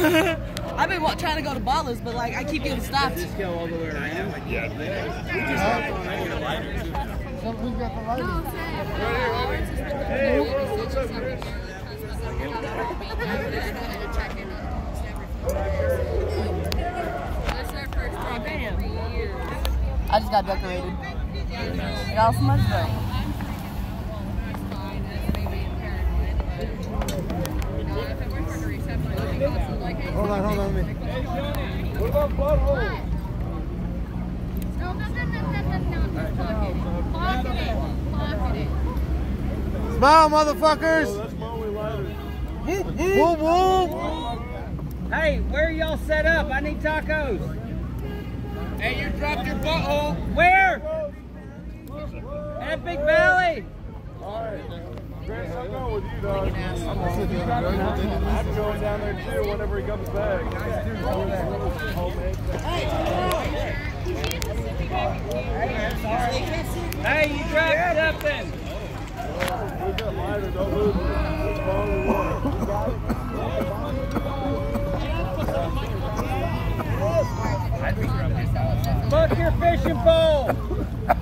I've been trying to go to Ballers, but like I keep getting stopped. Just go all the way around. Yeah. We got the light. Hey, what's up, Chris? I just got decorated. Y'all smudged though. Hold on a minute. What about butthole? No. Pocket it. Smile, motherfuckers! Oh, that's my only lighter. Whoop, whoop! Hey, where y'all set up? I need tacos. Hey, you dropped your butthole. Where? At Big Valley. Alright. Chris, I'm going with you, dog. I'm going down there too whenever he comes back. Hey, you dropped something. We got lighter, don't lose it. That's my only one. Book your fishing pole.